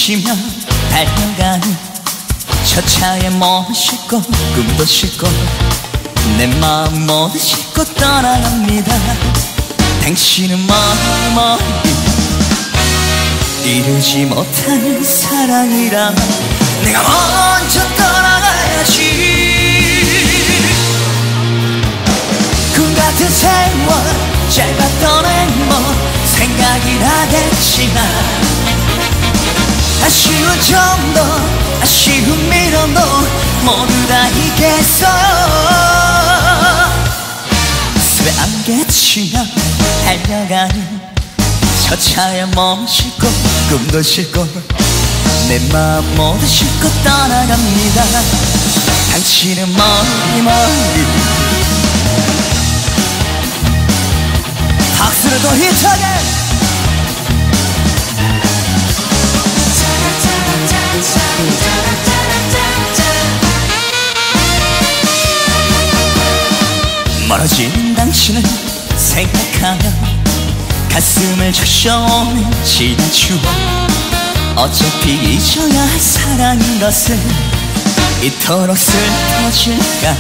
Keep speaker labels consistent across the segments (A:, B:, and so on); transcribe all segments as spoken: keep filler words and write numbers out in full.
A: 스치면 달려가는 저 차에 몸을 싣고 꿈도 싣고 내 마음 모두 싣고 떠나갑니다. 당신은 멀리 멀리 이루지 못하는 사랑이라 내가 먼저 떠나가야지. 꿈 같은 세월 짧았던 행복 생각이 나겠지만 아쉬운 정도 아쉬운 미련도 모두 다 있겠어요. 쇠 안개치며 달려가는 저 차에 몸 싣고 꿈도 싣고 내 마음 모두 싣고 떠나갑니다. 당신은 멀리 멀리 박수를 더 힘차게. 멀어진 당신을 생각하며 가슴을 적셔오는 지난 추억 어차피 잊어야 할 사랑인 것을 이토록 슬퍼질까.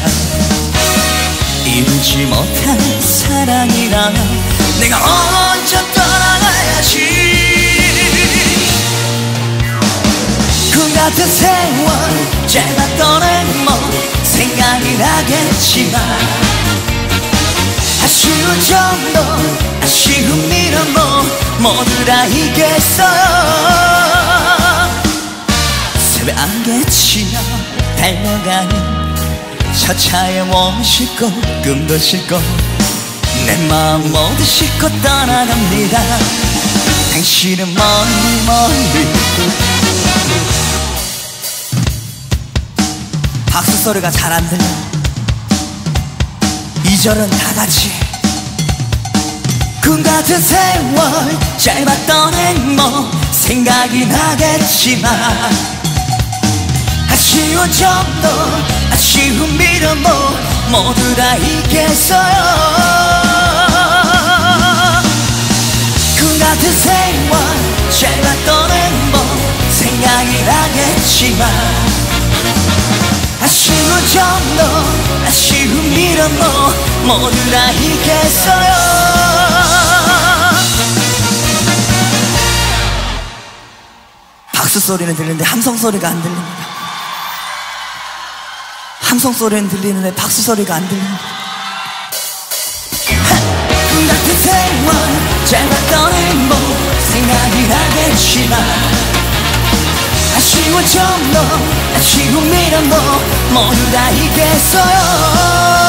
A: 이루지 못한 사랑이라면 내가 먼저 떠나가야지. 꿈 같은 세월 짧았던 행복 생각이 나겠지만 아쉬운 정도 아쉬운 미련도 모두 다 있겠어요. 새벽 안개치며 달려가는 저 차에 몸을 싣고 꿈도 싣고 내 마음 모두 싣고 떠나갑니다. 당신은 멀리 멀리. 박수 소리가 잘 안 들려. 이 절은 다 같이. 꿈 같은 세월 짧았던 행복 생각이 나겠지만 아쉬운 정도 아쉬운 미련도 모두 다 있겠어요. 꿈 같은 세월 짧았던 행복 생각이 나겠지만 아쉬운 정도 아쉬운 미련도 모두 다 있겠어요. 박수 소리는 들리는데 함성 소리가 안 들립니다. 함성 소리는 들리는데 박수 소리가 안 들립니다. 꿈 같은 세월 짧았던 행복 생각이 나겠지만 아쉬운 정도 아쉬운 미련도 모두 다 있겠어요.